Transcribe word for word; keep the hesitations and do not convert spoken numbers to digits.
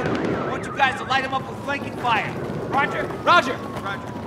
out. I want you guys to light them up with flanking fire. Roger? Roger. Roger.